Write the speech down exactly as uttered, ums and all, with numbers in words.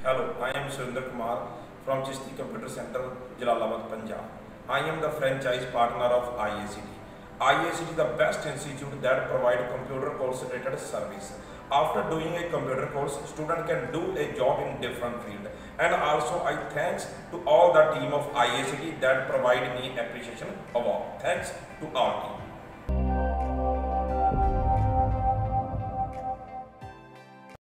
Hello, I am Surinder Kumar from Chishti Computer Center, Jalalabad, Punjab. I am the franchise partner of I A C T. I A C T is the best institute that provides computer course related service. After doing a computer course, student can do a job in different field. And also I thanks to all the team of I A C T that provide me appreciation award. Thanks to our team.